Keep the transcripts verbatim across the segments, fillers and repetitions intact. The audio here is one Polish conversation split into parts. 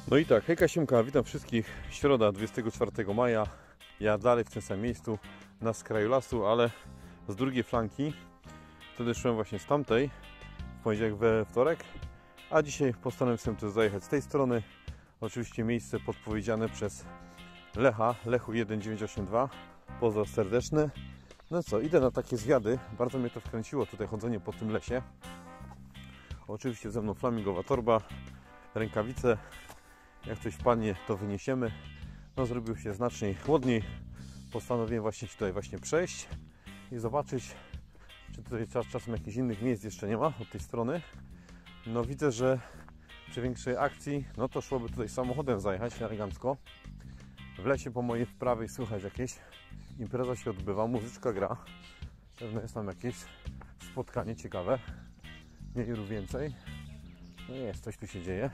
No i tak, hejka siemka, witam wszystkich. Środa, dwudziestego czwartego maja. Ja dalej w tym samym miejscu, na skraju lasu, ale z drugiej flanki. Wtedy szłem właśnie z tamtej, w poniedziałek, we wtorek. A dzisiaj postanowiłem też zajechać z tej strony. Oczywiście miejsce podpowiedziane przez Lecha, Lechu jeden dziewięć osiem dwa. Pozdro serdeczny. No co, idę na takie zwiady. Bardzo mnie to wkręciło, tutaj chodzenie po tym lesie. Oczywiście ze mną flamingowa torba, rękawice. Jak coś wpadnie, to wyniesiemy. No, zrobiło się znacznie chłodniej. Postanowiłem właśnie tutaj właśnie przejść i zobaczyć, czy tutaj czas, czasem jakichś innych miejsc jeszcze nie ma od tej strony. No, widzę, że przy większej akcji, no to szłoby tutaj samochodem zajechać elegancko. W lesie po mojej prawej słychać jakieś impreza się odbywa, muzyczka gra. Pewno jest tam jakieś spotkanie ciekawe, mniej lub więcej. No jest, coś tu się dzieje.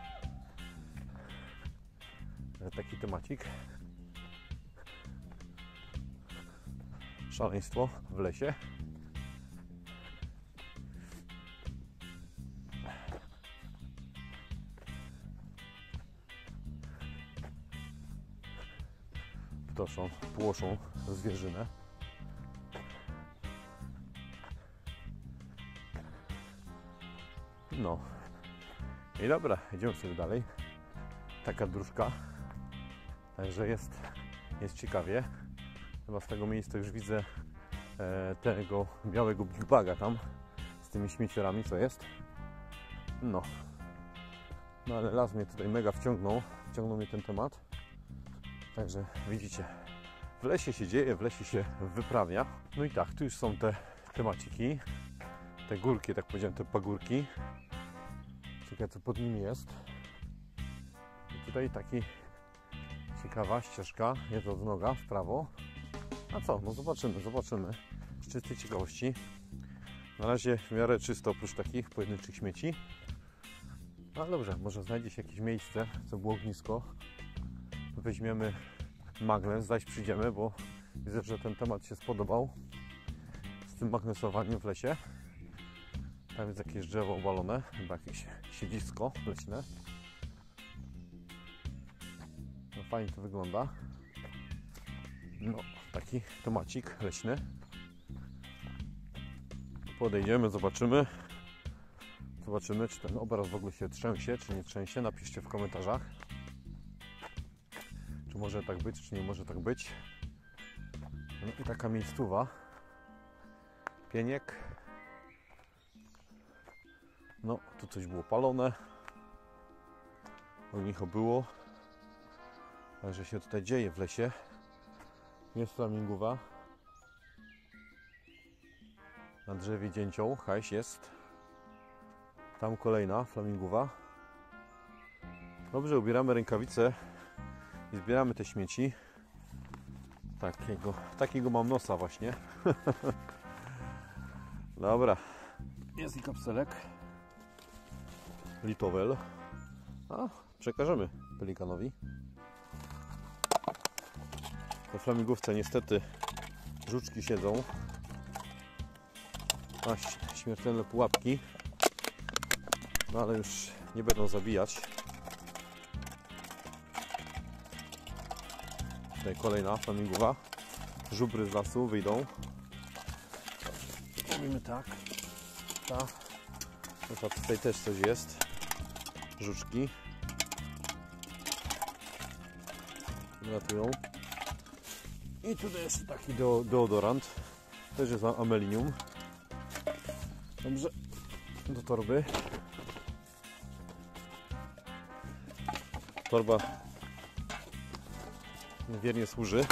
Taki temacik. Szaleństwo w lesie. Ptoszą, płoszą zwierzynę. No. I dobra, idziemy sobie dalej. Taka dróżka. Także jest, jest ciekawie. Chyba z tego miejsca już widzę e, tego białego big baga tam z tymi śmieciorami, co jest. No. No ale las mnie tutaj mega wciągnął. Wciągnął mnie ten temat. Także widzicie, w lesie się dzieje, w lesie się wyprawia. No i tak, tu już są te temaciki. Te górki, tak powiedziałem, te pagórki. Ciekawe, co pod nimi jest. I tutaj taki ciekawa ścieżka, jest od noga w prawo. A co? No zobaczymy, zobaczymy. Z czystej ciekawości. Na razie w miarę czysto, oprócz takich pojedynczych śmieci. Ale dobrze, może znajdzie się jakieś miejsce, co było ognisko. Weźmiemy magnes, zaś przyjdziemy, bo widzę, że ten temat się spodobał. Z tym magnesowaniem w lesie. Tam jest jakieś drzewo obalone, chyba jakieś siedzisko leśne. No, fajnie to wygląda. No, taki temacik leśny. Podejdziemy, zobaczymy. Zobaczymy, czy ten obraz w ogóle się trzęsie, czy nie trzęsie. Napiszcie w komentarzach, czy może tak być, czy nie może tak być. No i taka miejscowa. Pieniek. No, tu coś było palone. Ognicho było. Także się tutaj dzieje w lesie. Jest flamingowa. Na drzewie dzięcioł, hajs jest. Tam kolejna flamingowa. Dobrze, ubieramy rękawice i zbieramy te śmieci. Takiego, takiego mam nosa właśnie. Dobra. Jest i kapselek. Litowel. A, przekażemy pelikanowi. We flamingówce niestety żuczki siedzą. A, śmiertelne pułapki. No ale już nie będą zabijać. Tutaj kolejna flamingowa. Żubry z lasu wyjdą. Robimy tak. Ta. No, tutaj też coś jest. Żuczki. Latują. I tutaj jest taki do, deodorant. Też jest amelinium. Dobrze. Do torby. Torba wiernie służy.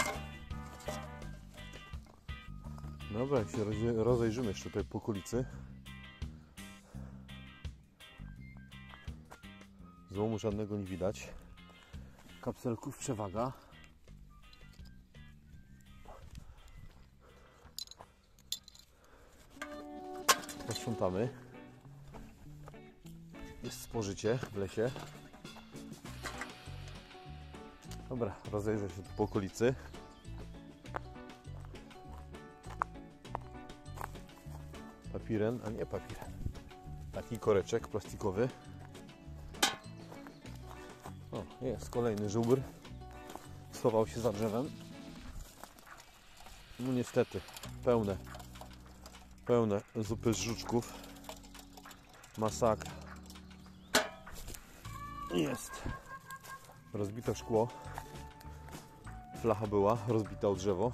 Dobra, jak się rozejrzymy jeszcze tutaj po okolicy. Złomu żadnego nie widać. Kapselków przewaga. Posprzątamy. Jest spożycie w lesie. Dobra, rozejrzę się tu po okolicy. Papiren, a nie papiren. Taki koreczek plastikowy. O, Jest kolejny żubr. Schował się za drzewem. No niestety, pełne, pełne zupy z żuczków. Masakra. Jest. Rozbite szkło. Flacha była, rozbita o drzewo.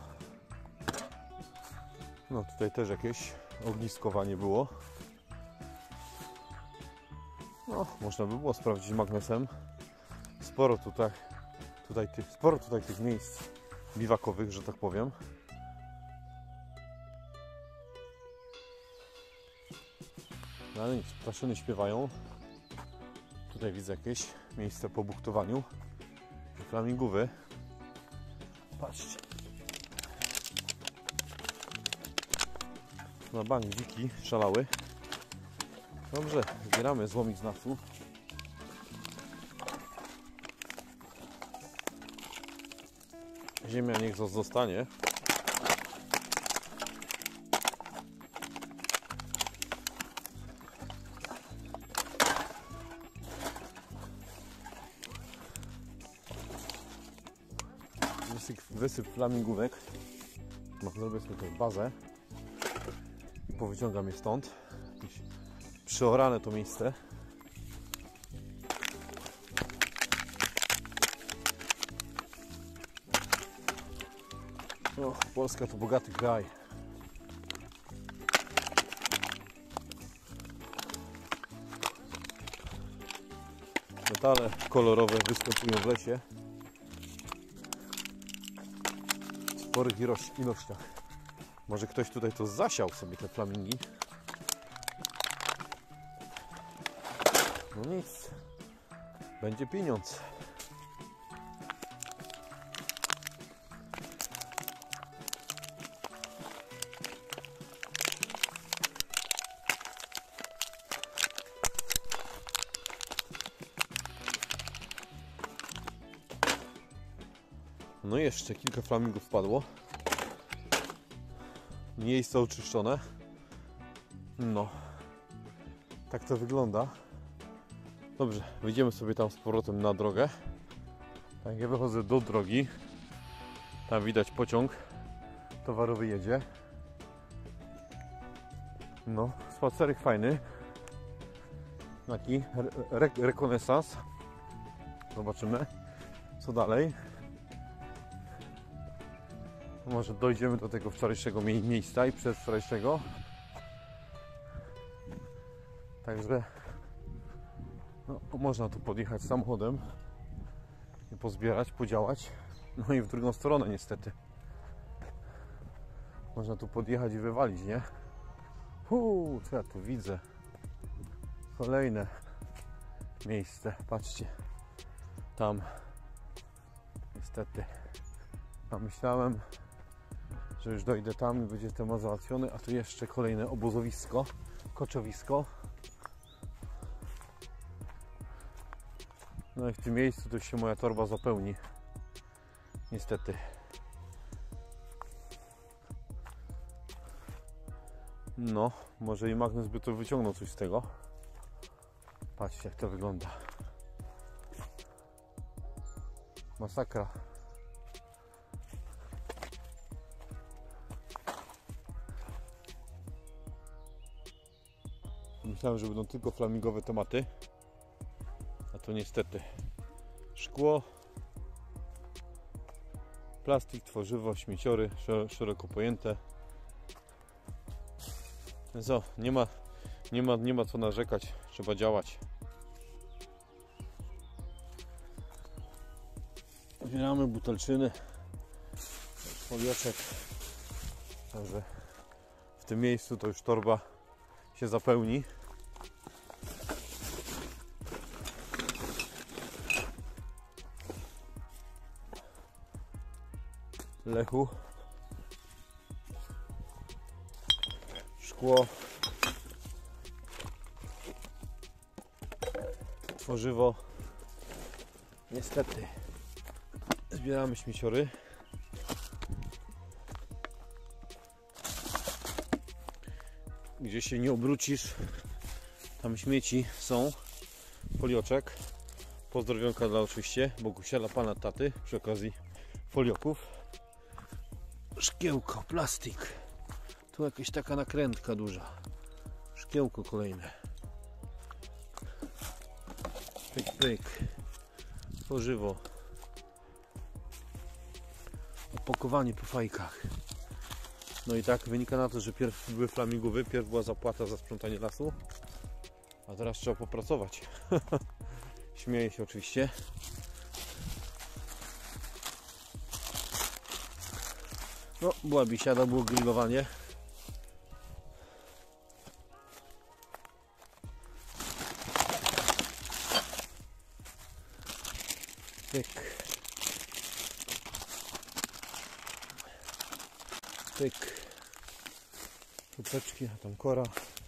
No tutaj też jakieś ogniskowanie było. No, można by było sprawdzić magnesem. Sporo tutaj, tutaj tych, sporo tutaj tych miejsc biwakowych, że tak powiem. No ale nic, ptaszyny śpiewają. Tutaj widzę jakieś miejsce po buchtowaniu. Flamingówy. Patrzcie. Na bank dziki szalały. Dobrze, zbieramy złomik z nasu. Ziemia niech zostanie. Wysyp, wysyp flamingówek. Zrobię sobie tutaj bazę i powyciągam je stąd. Jakieś przeorane to miejsce. O, Polska to bogaty kraj. Metale kolorowe występują w lesie w sporych ilościach. Może ktoś tutaj to zasiał sobie te flamingi. No nic, będzie pieniądz. No jeszcze kilka flamingów wpadło. Miejsce oczyszczone. No, tak to wygląda. Dobrze, wyjdziemy sobie tam z powrotem na drogę. Jak ja wychodzę do drogi, tam widać pociąg towarowy jedzie. No, spacerek fajny. Taki re rekonesans. Zobaczymy, co dalej. Może dojdziemy do tego wczorajszego mie miejsca i przedwczorajszego. Także no, można tu podjechać samochodem i pozbierać, podziałać. No i w drugą stronę niestety. Można tu podjechać i wywalić, nie? Uuu, co ja tu widzę? Kolejne miejsce. Patrzcie. Tam. Niestety. A myślałem, że już dojdę tam i będzie temat załatwiony, a tu jeszcze kolejne obozowisko, koczowisko. No i w tym miejscu to się moja torba zapełni. Niestety. No, może i magnes by to wyciągnął coś z tego. Patrzcie, jak to wygląda. Masakra. Myślałem, że będą tylko flamingowe tematy, a to niestety szkło, plastik, tworzywo, śmieciory szeroko pojęte. Co, nie ma, nie ma, nie ma co narzekać, trzeba działać. Zbieramy butelczyny, folieczek, także w tym miejscu to już torba się zapełni. Lechu, szkło, tworzywo. Niestety zbieramy śmieciory. Gdzie się nie obrócisz, tam śmieci są. Folioczek Pozdrowionka dla oczywiście Bogusia, dla pana taty przy okazji folioków. Szkiełko, plastik. Tu jakaś taka nakrętka duża. Szkiełko kolejne. Pyk, pyk. Pożywo. Opakowanie po fajkach. No i tak wynika na to, że pierw były flamingowy, pierw była zapłata za sprzątanie lasu, a teraz trzeba popracować. Śmieję się oczywiście. No, była bisiada, było grillowanie. Pyk. Pyk. Tupeczki, a tam kora.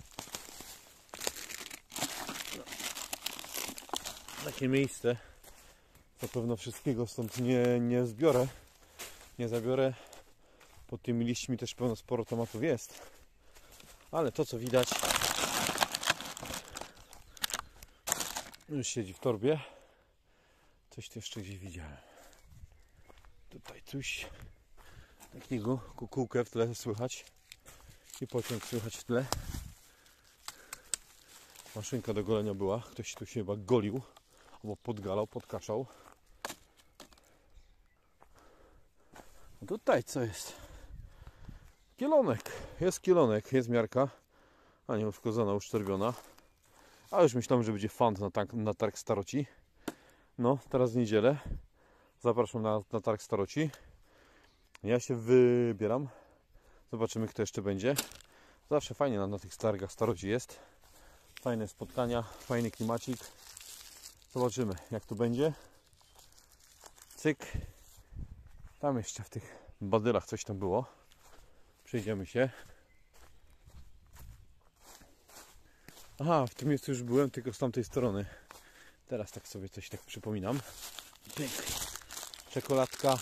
Takie miejsce. Zapewne wszystkiego stąd nie, nie zbiorę. Nie zabiorę. Pod tymi liśćmi też pełno sporo tomatów jest. Ale to co widać już siedzi w torbie. Coś tu jeszcze gdzieś widziałem. Tutaj coś takiego, kukułkę w tle słychać. I pociąg słychać w tle. Maszynka do golenia była. Ktoś tu się chyba golił. Albo podgalał, podkaszał. A tutaj co jest? Kielonek. Jest kielonek, jest miarka. A nie uszkodzona, uszczerbiona. A już myślałem, że będzie fant na, tank, na targ staroci. No, teraz w niedzielę. Zapraszam na, na targ staroci. Ja się wybieram. Zobaczymy, kto jeszcze będzie. Zawsze fajnie na, na tych targach staroci jest. Fajne spotkania, fajny klimacik. Zobaczymy, jak tu będzie. Cyk. Tam jeszcze w tych badylach coś tam było. Przejdziemy się. Aha, w tym miejscu już byłem, tylko z tamtej strony. Teraz tak sobie coś tak przypominam. Pyk. Czekoladka.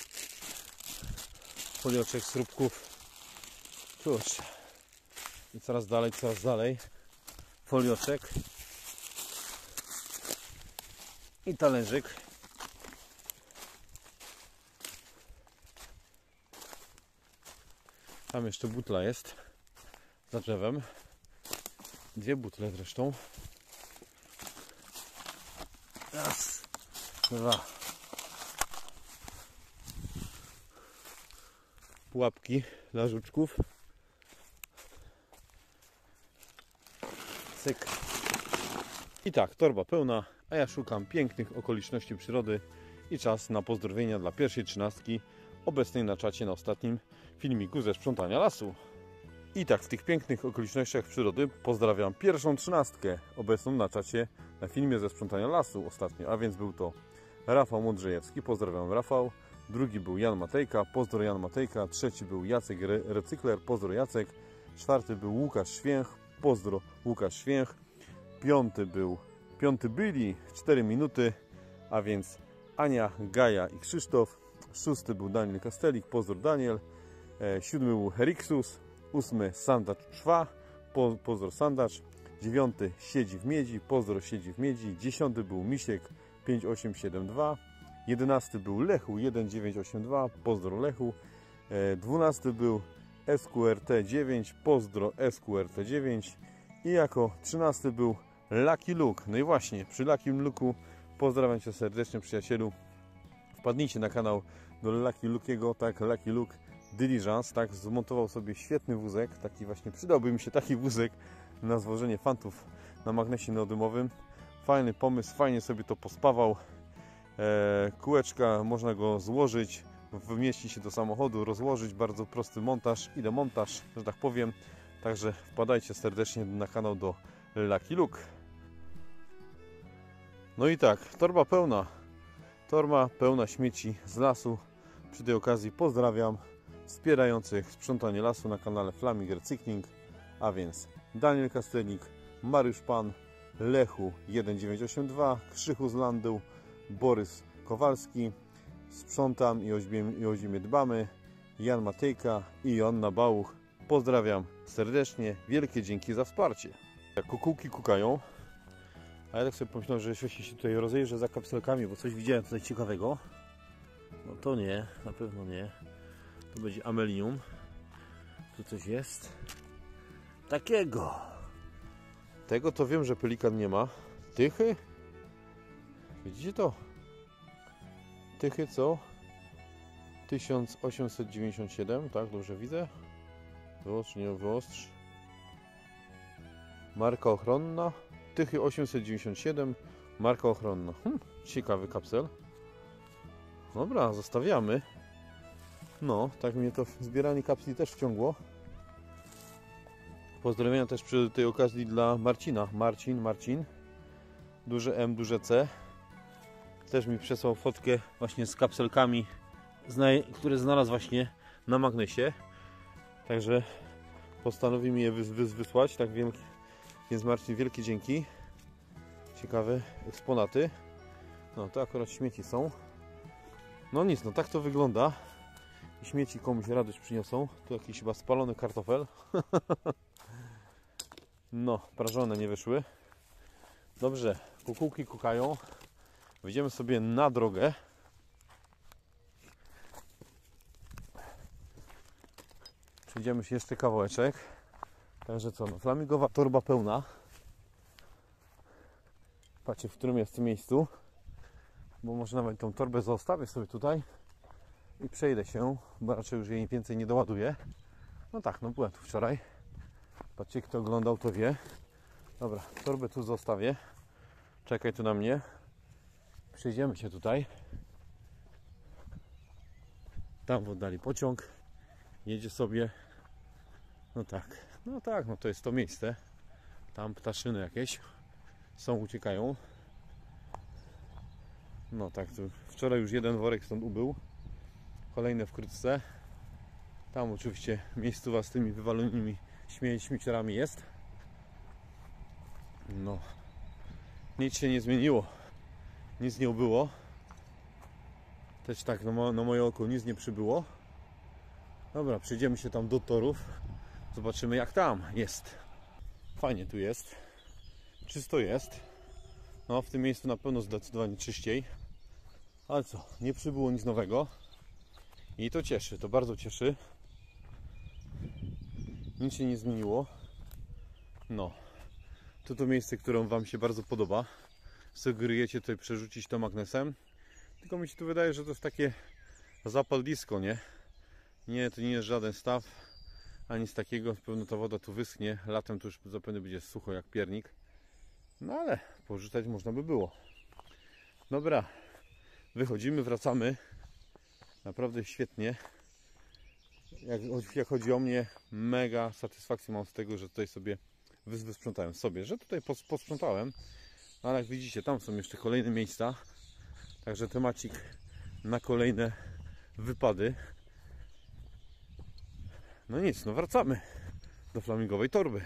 Folioczek z róbków. Kurczę. I coraz dalej, coraz dalej. Folioczek. I talerzyk. Tam jeszcze butla jest. Za drzewem. Dwie butle zresztą. Raz. Dwa. Pułapki dla żuczków. Cyk. I tak, torba pełna, a ja szukam pięknych okoliczności przyrody i czas na pozdrowienia dla pierwszej trzynastki obecnej na czacie na ostatnim filmiku ze sprzątania lasu. I tak, w tych pięknych okolicznościach przyrody pozdrawiam pierwszą trzynastkę obecną na czacie na filmie ze sprzątania lasu ostatnio, a więc był to Rafał Modrzejewski, pozdrawiam Rafał. Drugi był Jan Matejka, pozdro Jan Matejka. Trzeci był Jacek Re Recykler, pozdro Jacek. Czwarty był Łukasz Święch, pozdro Łukasz Święch. Piąty był, piąty byli cztery minuty, a więc Ania, Gaja i Krzysztof. Szósty był Daniel Kastelik, pozdro Daniel. E, siódmy był Heriksus. Ósmy Sandacz Szwa, po, pozdro Sandacz. Dziewiąty Siedzi w Miedzi, pozdro Siedzi w Miedzi. Dziesiąty był Misiek pięć osiem siedem dwa. Jedenasty był Lechu jeden dziewięć osiem dwa, pozdro Lechu. E, dwunasty był S Q R T dziewięć, pozdro S Q R T dziewięć. I jako trzynasty był Lucky Luke. No i właśnie, przy Lucky Luke'u pozdrawiam Cię serdecznie, przyjacielu. Wpadnijcie na kanał do Lucky Luke'ego, tak, Lucky Luke Diligence, tak, zmontował sobie świetny wózek, taki właśnie, przydałby mi się taki wózek na zwożenie fantów na magnesie neodymowym. Fajny pomysł, fajnie sobie to pospawał. E, kółeczka, można go złożyć, wmieści się do samochodu, rozłożyć, bardzo prosty montaż i demontaż, że tak powiem. Także wpadajcie serdecznie na kanał do Lucky Luke. No i tak, torba pełna, torba pełna śmieci z lasu. Przy tej okazji pozdrawiam wspierających sprzątanie lasu na kanale Flaming Recykling, a więc Daniel Kastelik, Mariusz Pan, Lechu jeden dziewięć osiem dwa, Krzychu z Landu, Borys Kowalski, Sprzątam i o ziemię, i o ziemię dbamy, Jan Matejka i Joanna Bałuch. Pozdrawiam serdecznie, wielkie dzięki za wsparcie. Jak kukułki kukają, A ja tak sobie pomyślałem, że jeśli się tutaj rozejrzę za kapselkami, bo coś widziałem tutaj ciekawego. No to nie, na pewno nie. To będzie Amelium. Tu coś jest takiego. Tego to wiem, że pelikan nie ma. Tychy? Widzicie to? Tychy co? tysiąc osiemset dziewięćdziesiąt siedem, tak? Dobrze widzę? Wyostrz, nie wyostrz. Marka ochronna. Tychy osiemset dziewięćdziesiąt siedem. Marka ochronna. Hm, ciekawy kapsel. Dobra, zostawiamy. No, tak mnie to zbieranie kapsli też wciągło. Pozdrowienia też przy tej okazji dla Marcina. Marcin, Marcin. Duże M, duże C. Też mi przesłał fotkę właśnie z kapselkami, które znalazł właśnie na magnesie. Także postanowimy je wys wys wysłać. Tak wiem, więc Marcin, wielkie dzięki. Ciekawe eksponaty. No to akurat śmieci są. No nic, no tak to wygląda. I śmieci komuś radość przyniosą. Tu jakiś chyba spalony kartofel. No, prażone nie wyszły. Dobrze, kukułki kukają. Wyjdziemy sobie na drogę. Przejdziemy się jeszcze kawałeczek. Także co, no, flamingowa torba pełna. Patrzcie, w którym jest w tym miejscu. Bo może nawet tą torbę zostawię sobie tutaj i przejdę się, bo raczej już jej więcej nie doładuję. No tak, no byłem tu wczoraj. Patrzcie, kto oglądał, to wie. Dobra, torbę tu zostawię. Czekaj tu na mnie. Przejdziemy się tutaj. Tam w oddali pociąg. Jedzie sobie. No tak, no tak, no to jest to miejsce. Tam ptaszyny jakieś są, uciekają. No tak, to wczoraj już jeden worek stąd ubył. Kolejne wkrótce. Tam oczywiście miejscowa z tymi wywalonymi śmie śmieciarami jest. No. Nic się nie zmieniło. Nic nie ubyło. Też tak, na, mo na moje oko nic nie przybyło. Dobra, przejdziemy się tam do torów. Zobaczymy, jak tam jest. Fajnie tu jest. Czysto jest. No, w tym miejscu na pewno zdecydowanie czyściej. Ale co, nie przybyło nic nowego. I to cieszy, to bardzo cieszy. Nic się nie zmieniło. No. To to miejsce, które Wam się bardzo podoba. Sugerujecie tutaj przerzucić to magnesem. Tylko mi się tu wydaje, że to jest takie zapaldisko, nie? Nie, to nie jest żaden staw. Ani z takiego. Pewno ta woda tu wyschnie. Latem to już zapewne będzie sucho jak piernik. No ale porzucać można by było. Dobra. Wychodzimy, wracamy. Naprawdę świetnie. Jak, jak chodzi o mnie, mega satysfakcję mam z tego, że tutaj sobie wysprzątałem sobie, że tutaj posprzątałem. Ale jak widzicie, tam są jeszcze kolejne miejsca. Także temacik na kolejne wypady. No nic, no wracamy do flamingowej torby.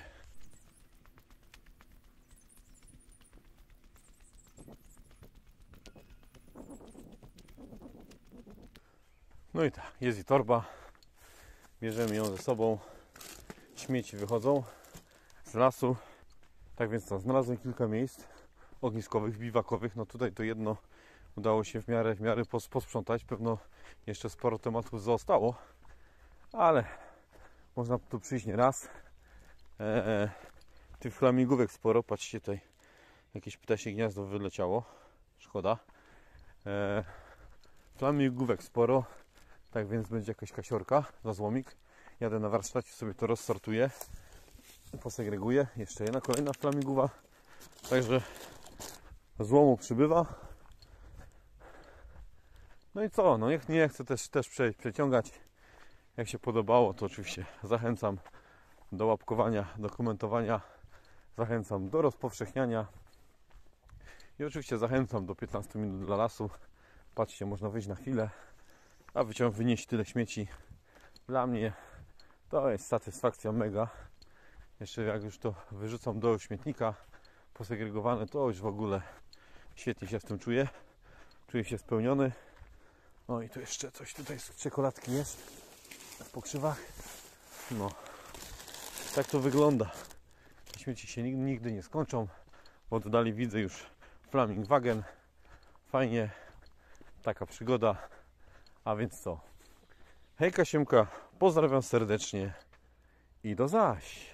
No i tak, jest i torba. Bierzemy ją ze sobą. Śmieci wychodzą z lasu. Tak więc to, znalazłem kilka miejsc ogniskowych, biwakowych. No tutaj to jedno udało się w miarę, w miarę posprzątać. Pewno jeszcze sporo tematów zostało, ale można tu przyjść nie raz. Eee, tych flamingówek sporo. Patrzcie, tutaj jakieś ptasie gniazdo wyleciało. Szkoda. Eee, flamingówek sporo. Tak więc będzie jakaś kasiorka za złomik. Jadę na warsztacie, sobie to rozsortuję, posegreguję. Jeszcze jedna kolejna flamingowa. Także złomu przybywa. No i co? No niech nie chcę też, też prze, przeciągać. Jak się podobało, to oczywiście zachęcam do łapkowania, do komentowania. Zachęcam do rozpowszechniania. I oczywiście zachęcam do piętnastu minut dla lasu. Patrzcie, można wyjść na chwilę, a wyciągnąć, wynieść tyle śmieci. Dla mnie to jest satysfakcja mega. Jeszcze jak już to wyrzucam do śmietnika posegregowane, to już w ogóle świetnie się z tym czuję. Czuję się spełniony. No i tu jeszcze coś tutaj z czekoladki jest w pokrzywach. No, tak to wygląda. Śmieci się nigdy nie skończą. W oddali widzę już Flamingwagen. Fajnie, taka przygoda. A więc co? Hejka siemka, pozdrawiam serdecznie i do zaś!